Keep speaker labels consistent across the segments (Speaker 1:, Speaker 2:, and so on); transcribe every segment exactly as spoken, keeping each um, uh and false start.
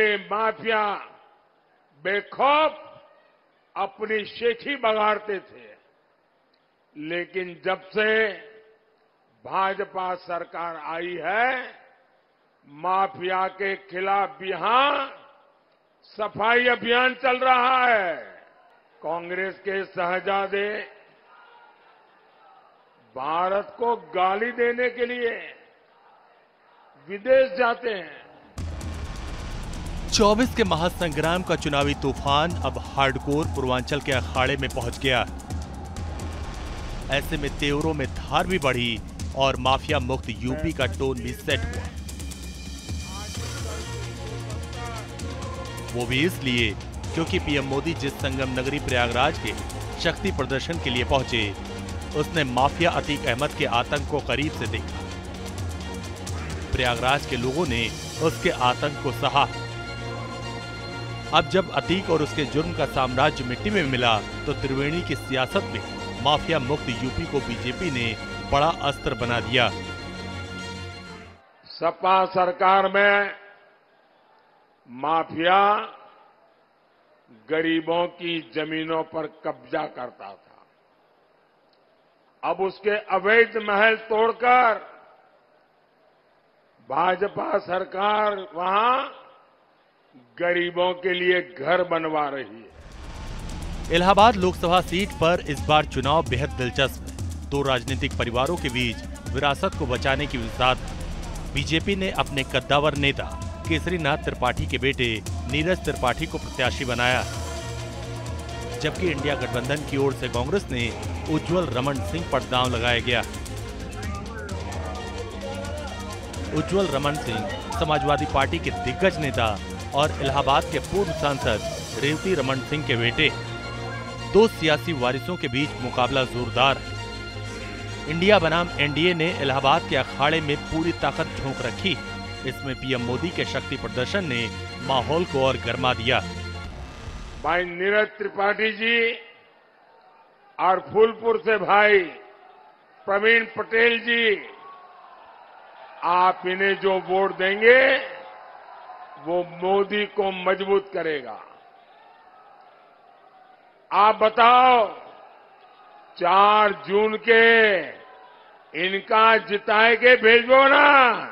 Speaker 1: Mafia बेखौफ अपनी शेखी बगाड़ते थे, लेकिन जब से भाजपा सरकार आई है, माफिया के खिलाफ यहां सफाई अभियान चल रहा है। कांग्रेस के शहजादे भारत को गाली देने के लिए विदेश जाते हैं।
Speaker 2: चौबीस के महासंग्राम का चुनावी तूफान अब हार्डकोर पूर्वांचल के अखाड़े में पहुंच गया। ऐसे में तेवरों में धार भी बढ़ी और माफिया मुक्त यूपी का टोन भी सेट हुआ। वो भी इसलिए क्योंकि पीएम मोदी जिस संगम नगरी प्रयागराज के शक्ति प्रदर्शन के लिए पहुंचे, उसने माफिया अतीक अहमद के आतंक को करीब से देखा। प्रयागराज के लोगों ने उसके आतंक को सहा। अब जब अतीक और उसके जुर्म का साम्राज्य मिट्टी में मिला, तो त्रिवेणी की सियासत में माफिया मुक्त यूपी को बीजेपी ने बड़ा अस्त्र बना दिया।
Speaker 1: सपा सरकार में माफिया गरीबों की जमीनों पर कब्जा करता था। अब उसके अवैध महल तोड़कर भाजपा सरकार वहां गरीबों के लिए घर बनवा रही है।
Speaker 2: इलाहाबाद लोकसभा सीट पर इस बार चुनाव बेहद दिलचस्प है। दो राजनीतिक परिवारों के बीच विरासत को बचाने की साथ बीजेपी ने अपने कद्दावर नेता केसरीनाथ त्रिपाठी के बेटे नीरज त्रिपाठी को प्रत्याशी बनाया, जबकि इंडिया गठबंधन की ओर से कांग्रेस ने उज्जवल रमन सिंह पर दांव लगाया गया। उज्जवल रमन सिंह समाजवादी पार्टी के दिग्गज नेता और इलाहाबाद के पूर्व सांसद रेवती रमन सिंह के बेटे। दो सियासी वारिसों के बीच मुकाबला जोरदार है। इंडिया बनाम एनडीए ने इलाहाबाद के अखाड़े में पूरी ताकत झोंक रखी। इसमें पीएम मोदी के शक्ति प्रदर्शन ने माहौल को और गर्मा दिया।
Speaker 1: भाई नीरज त्रिपाठी जी और फूलपुर से भाई प्रवीण पटेल जी, आप इन्हें जो वोट देंगे वो मोदी को मजबूत करेगा। आप बताओ, चार जून के इनका जिताए के भेजो ना।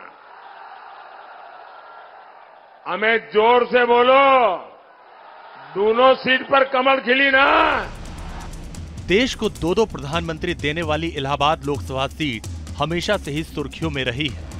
Speaker 1: हमें जोर से बोलो, दोनों सीट पर कमल खिली ना।
Speaker 2: देश को दो दो प्रधानमंत्री देने वाली इलाहाबाद लोकसभा सीट हमेशा से ही सुर्खियों में रही है।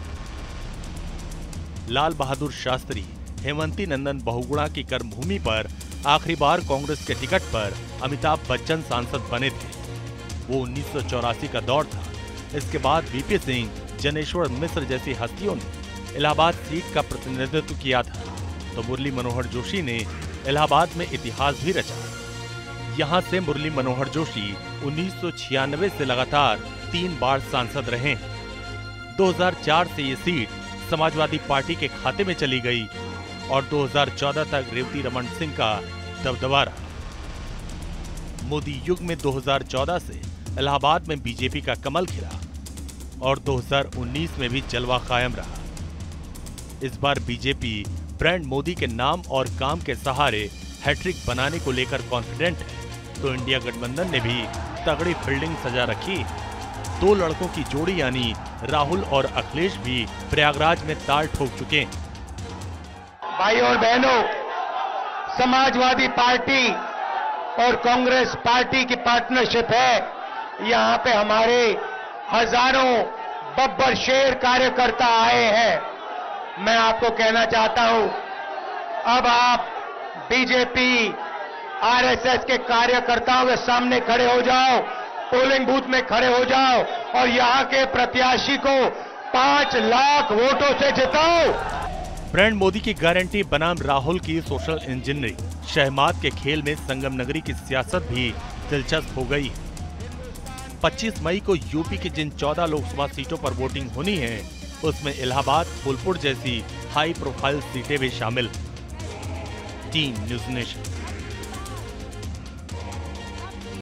Speaker 2: लाल बहादुर शास्त्री हेमंती नंदन बहुगुणा की कर्मभूमि पर आखिरी बार कांग्रेस के टिकट पर अमिताभ बच्चन सांसद बने थे। वो उन्नीस सौ चौरासी का दौर था। इसके बाद वीपी सिंह, जनेश्वर मिश्र जैसी हस्तियों ने इलाहाबाद सीट का प्रतिनिधित्व किया था, तो मुरली मनोहर जोशी ने इलाहाबाद में इतिहास भी रचा। यहां से मुरली मनोहर जोशी उन्नीस सौ छियानवे से लगातार तीन बार सांसद रहे। दो हज़ार चार से ये सीट समाजवादी पार्टी के खाते में चली गई और दो हज़ार चौदह तक रेवती रमन सिंह का दबदबा रहा। मोदी युग में दो हज़ार चौदह से इलाहाबाद में बीजेपी का कमल खिला और दो हज़ार उन्नीस में भी जलवा कायम रहा। इस बार बीजेपी ब्रांड मोदी के नाम और काम के सहारे हैट्रिक बनाने को लेकर कॉन्फिडेंट है, तो इंडिया गठबंधन ने भी तगड़ी फील्डिंग सजा रखी। दो लड़कों की जोड़ी यानी राहुल और अखिलेश भी प्रयागराज में ताल ठोक चुके हैं।
Speaker 3: भाई और बहनों, समाजवादी पार्टी और कांग्रेस पार्टी की पार्टनरशिप है। यहाँ पे हमारे हजारों बब्बर शेर कार्यकर्ता आए हैं। मैं आपको कहना चाहता हूं, अब आप बीजेपी आरएसएस के कार्यकर्ताओं के सामने खड़े हो जाओ, पोलिंग बूथ में खड़े हो जाओ और यहां के प्रत्याशी को पांच लाख वोटों से जिताओ।
Speaker 2: ब्रांड मोदी की गारंटी बनाम राहुल की सोशल इंजीनियरिंग, शहमाद के खेल में संगम नगरी की सियासत भी दिलचस्प हो गई। पच्चीस मई को यूपी की जिन चौदह लोकसभा सीटों पर वोटिंग होनी है, उसमें इलाहाबाद, फूलपुर जैसी हाई प्रोफाइल सीटें भी शामिल। Team News nation.